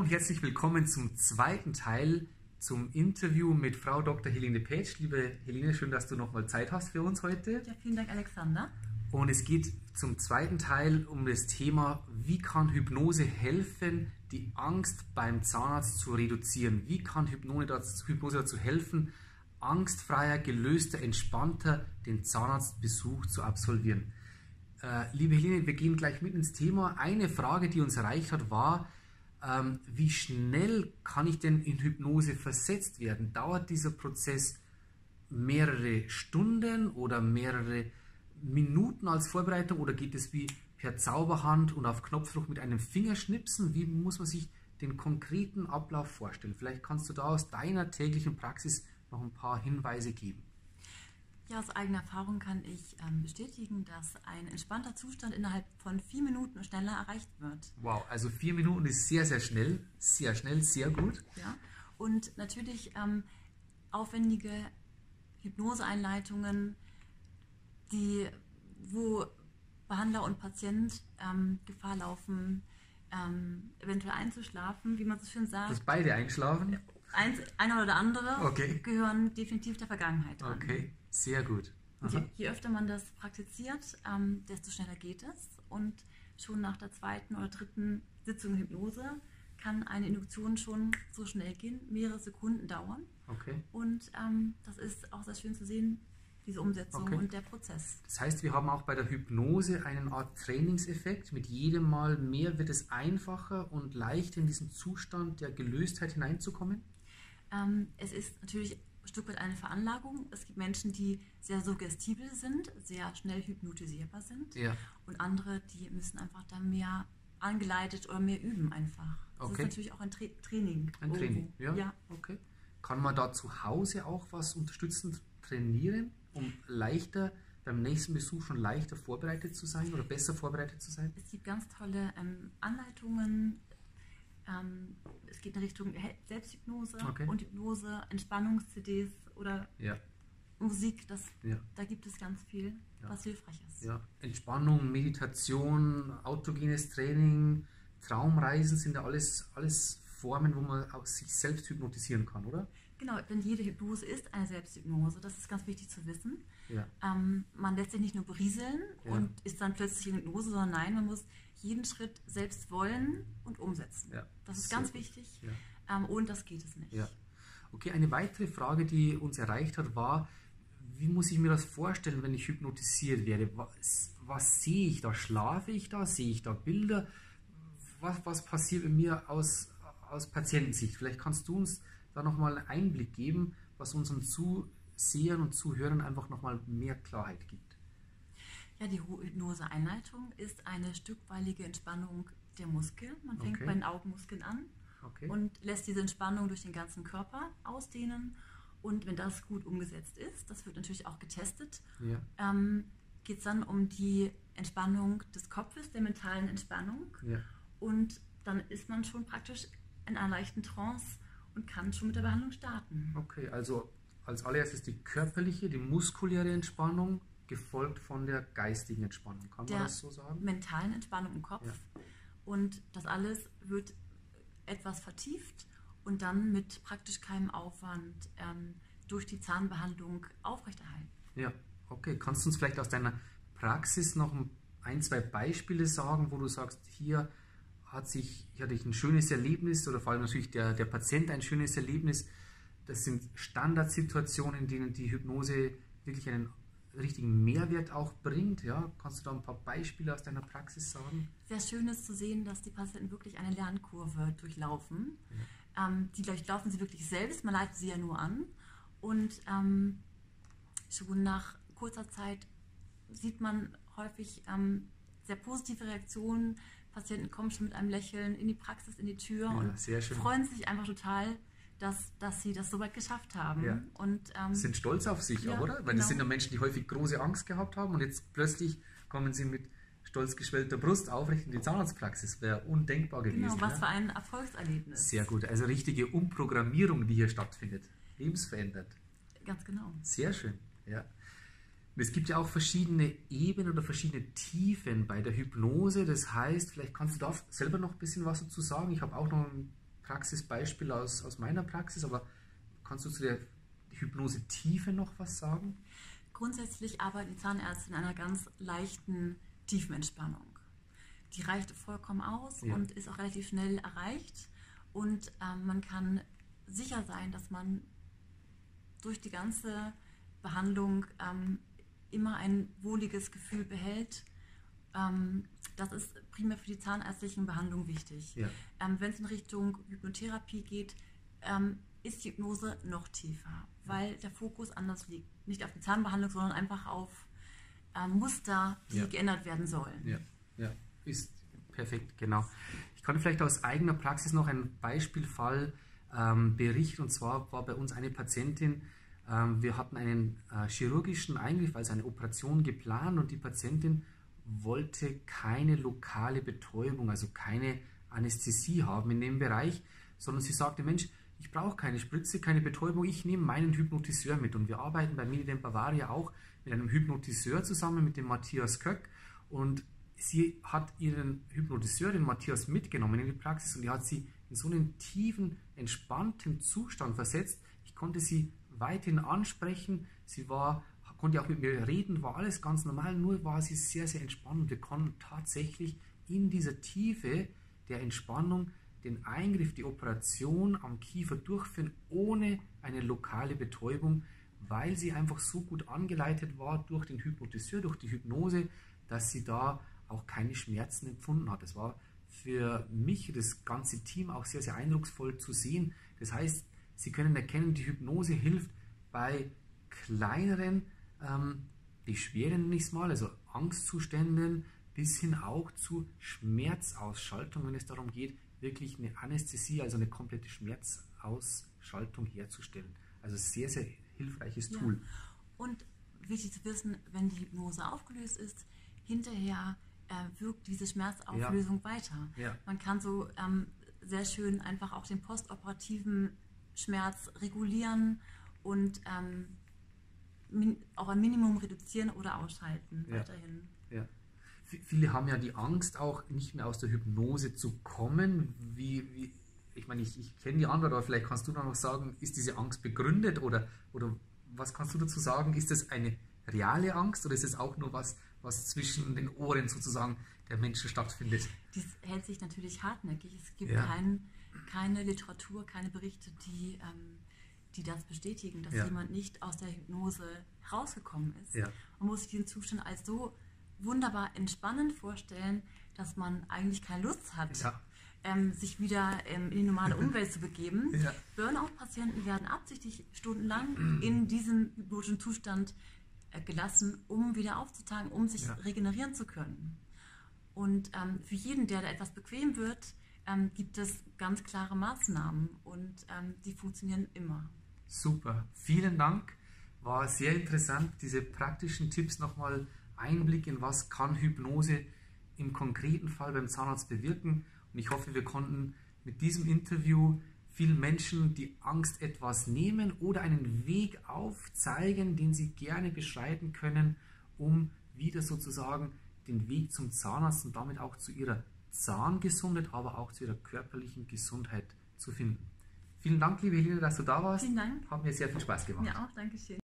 herzlich willkommen zum zweiten Teil zum Interview mit Frau Dr. Helene Petsch. Liebe Helene, schön, dass du nochmal Zeit hast für uns heute. Ja, vielen Dank, Alexander. Und es geht zum zweiten Teil um das Thema, wie kann Hypnose helfen, die Angst beim Zahnarzt zu reduzieren? Wie kann Hypnose dazu helfen, angstfreier, gelöster, entspannter den Zahnarztbesuch zu absolvieren? Liebe Helene, wir gehen gleich mit ins Thema. Eine Frage, die uns erreicht hat, war, wie schnell kann ich denn in Hypnose versetzt werden? Dauert dieser Prozess mehrere Stunden oder mehrere Minuten als Vorbereitung oder geht es wie per Zauberhand und auf Knopfdruck mit einem Fingerschnipsen? Wie muss man sich den konkreten Ablauf vorstellen? Vielleicht kannst du da aus deiner täglichen Praxis noch ein paar Hinweise geben. Ja, aus eigener Erfahrung kann ich bestätigen, dass ein entspannter Zustand innerhalb von 4 Minuten schneller erreicht wird. Wow, also 4 Minuten ist sehr, sehr schnell, sehr gut. Ja, und natürlich aufwendige Hypnoseeinleitungen, wo Behandler und Patient Gefahr laufen, eventuell einzuschlafen, wie man so schön sagt. Dass beide einschlafen? Einer oder andere gehören definitiv der Vergangenheit an. Okay, sehr gut. Je öfter man das praktiziert, desto schneller geht es. Und schon nach der 2. oder 3. Sitzung Hypnose kann eine Induktion schon so schnell gehen, mehrere Sekunden dauern. Okay. Und das ist auch sehr schön zu sehen, diese Umsetzung und der Prozess. Das heißt, wir haben auch bei der Hypnose eine Art Trainingseffekt. Mit jedem Mal mehr wird es einfacher und leichter in diesen Zustand der Gelöstheit hineinzukommen? Es ist natürlich ein Stück weit eine Veranlagung. Es gibt Menschen, die sehr suggestibel sind, sehr schnell hypnotisierbar sind. Ja. Und andere, die müssen einfach da mehr angeleitet oder mehr üben einfach. Das ist natürlich auch ein Training. Ein Training, ja. Okay. Kann man da zu Hause auch was unterstützend trainieren, um leichter beim nächsten Besuch schon leichter vorbereitet zu sein oder besser vorbereitet zu sein? Es gibt ganz tolle Anleitungen. Es geht in Richtung Selbsthypnose und Hypnose, Entspannungs-CDs oder Musik. Da gibt es ganz viel, was hilfreich ist. Ja. Entspannung, Meditation, autogenes Training, Traumreisen sind ja alles Formen, wo man auch sich selbst hypnotisieren kann, oder? Genau, denn jede Hypnose ist eine Selbsthypnose. Das ist ganz wichtig zu wissen. Ja. Man lässt sich nicht nur berieseln und ist dann plötzlich in Hypnose, sondern nein, man muss jeden Schritt selbst wollen und umsetzen. Ja. Das ist ganz wichtig. Ja. Ohne das geht es nicht. Ja. Okay, eine weitere Frage, die uns erreicht hat, war, wie muss ich mir das vorstellen, wenn ich hypnotisiert werde? Was sehe ich da? Schlafe ich da? Sehe ich da Bilder? Was passiert in mir aus Patientensicht? Vielleicht kannst du uns da nochmal einen Einblick geben, was unseren Zusehern und Zuhörern einfach nochmal mehr Klarheit gibt. Ja, die Hypnose-Einleitung ist eine stückweilige Entspannung der Muskeln. Man fängt bei den Augenmuskeln an und lässt diese Entspannung durch den ganzen Körper ausdehnen. Und wenn das gut umgesetzt ist, das wird natürlich auch getestet, geht es dann um die Entspannung des Kopfes, der mentalen Entspannung. Ja. Und dann ist man schon praktisch in einer leichten Trance und kann schon mit der Behandlung starten. Okay, also als allererstes die körperliche, die muskuläre Entspannung, gefolgt von der geistigen Entspannung. Kann man das so sagen? Mentalen Entspannung im Kopf. Ja. Und das alles wird etwas vertieft und dann mit praktisch keinem Aufwand durch die Zahnbehandlung aufrechterhalten. Ja, okay. Kannst du uns vielleicht aus deiner Praxis noch ein, zwei Beispiele sagen, wo du sagst, hier hatte ich ein schönes Erlebnis oder vor allem natürlich der Patient ein schönes Erlebnis. Das sind Standardsituationen, in denen die Hypnose wirklich einen richtigen Mehrwert auch bringt. Ja? Kannst du da ein paar Beispiele aus deiner Praxis sagen? Sehr schön ist zu sehen, dass die Patienten wirklich eine Lernkurve durchlaufen. Ja. Die durchlaufen sie wirklich selbst, man leitet sie ja nur an. Und schon nach kurzer Zeit sieht man häufig sehr positive Reaktionen. Patienten kommen schon mit einem Lächeln in die Praxis, in die Tür und freuen sich einfach total, dass sie das so weit geschafft haben. Ja. Und, sind stolz auf sich, oder? Weil das sind ja Menschen, die häufig große Angst gehabt haben und jetzt plötzlich kommen sie mit stolz geschwellter Brust aufrecht in die Zahnarztpraxis. Wäre undenkbar gewesen. Genau, was für ein Erfolgserlebnis. Sehr gut, also richtige Umprogrammierung, die hier stattfindet. Lebensverändert. Ganz genau. Sehr schön, ja. Es gibt ja auch verschiedene Ebenen oder verschiedene Tiefen bei der Hypnose. Das heißt, vielleicht kannst du da selber noch ein bisschen was dazu sagen. Ich habe auch noch ein Praxisbeispiel aus meiner Praxis, aber kannst du zu der Hypnose-Tiefe noch was sagen? Grundsätzlich arbeiten die Zahnärzte in einer ganz leichten Tiefenentspannung. Die reicht vollkommen aus und ist auch relativ schnell erreicht. Und man kann sicher sein, dass man durch die ganze Behandlung immer ein wohliges Gefühl behält. Das ist primär für die zahnärztlichen Behandlungen wichtig. Ja. Wenn es in Richtung Hypnotherapie geht, ist die Hypnose noch tiefer, weil der Fokus anders liegt. Nicht auf die Zahnbehandlung, sondern einfach auf Muster, die geändert werden sollen. Ja, ist perfekt, genau. Ich kann vielleicht aus eigener Praxis noch einen Beispielfall berichten. Und zwar war bei uns eine Patientin, wir hatten einen chirurgischen Eingriff, also eine Operation geplant, und die Patientin wollte keine lokale Betäubung, also keine Anästhesie haben in dem Bereich, sondern sie sagte, Mensch, ich brauche keine Spritze, keine Betäubung, ich nehme meinen Hypnotiseur mit. Und wir arbeiten bei Medident Bavaria auch mit einem Hypnotiseur zusammen, mit dem Matthias Köck. Und sie hat ihren Hypnotiseur, den Matthias, mitgenommen in die Praxis, und die hat sie in so einen tiefen, entspannten Zustand versetzt. Ich konnte sie weiterhin ansprechen, konnte auch mit mir reden, war alles ganz normal, nur war sie sehr, sehr entspannt. Und wir konnten tatsächlich in dieser Tiefe der Entspannung den Eingriff, die Operation am Kiefer durchführen, ohne eine lokale Betäubung, weil sie einfach so gut angeleitet war durch den Hypnotiseur, durch die Hypnose, dass sie da auch keine Schmerzen empfunden hat. Das war für mich, das ganze Team, auch sehr, sehr eindrucksvoll zu sehen. Das heißt, Sie können erkennen, die Hypnose hilft bei kleineren Beschwerden, nenne ich es mal, also Angstzuständen, bis hin auch zu Schmerzausschaltung, wenn es darum geht, wirklich eine Anästhesie, also eine komplette Schmerzausschaltung herzustellen. Also sehr, sehr hilfreiches Tool. Und wichtig zu wissen, wenn die Hypnose aufgelöst ist, hinterher wirkt diese Schmerzauflösung weiter. Ja. Man kann so sehr schön einfach auch den postoperativen Schmerz regulieren und auch ein Minimum reduzieren oder ausschalten weiterhin. Ja. Viele haben ja die Angst, auch nicht mehr aus der Hypnose zu kommen. Ich meine, ich kenne die Antwort, aber vielleicht kannst du noch sagen, ist diese Angst begründet oder was kannst du dazu sagen? Ist das eine reale Angst oder ist es auch nur was zwischen den Ohren sozusagen der Menschen stattfindet? Dies hält sich natürlich hartnäckig. Es gibt keine Literatur, keine Berichte, die das bestätigen, dass jemand nicht aus der Hypnose rausgekommen ist. Ja. Man muss sich diesen Zustand als so wunderbar entspannend vorstellen, dass man eigentlich keine Lust hat, sich wieder in die normale Umwelt zu begeben. Ja. Burnout-Patienten werden absichtlich stundenlang in diesem hypnotischen Zustand gelassen, um wieder aufzutanken, um sich regenerieren zu können. Und für jeden, der da etwas bequem wird, gibt es ganz klare Maßnahmen und die funktionieren immer. Super, vielen Dank. War sehr interessant, diese praktischen Tipps, nochmal Einblick in was kann Hypnose im konkreten Fall beim Zahnarzt bewirken. Und ich hoffe, wir konnten mit diesem Interview vielen Menschen die Angst etwas nehmen oder einen Weg aufzeigen, den sie gerne beschreiten können, um wieder sozusagen den Weg zum Zahnarzt und damit auch zu ihrer Zahngesundheit, aber auch zu ihrer körperlichen Gesundheit zu finden. Vielen Dank, liebe Helene, dass du da warst. Vielen Dank. Hat mir sehr viel Spaß gemacht. Ja, auch. Dankeschön.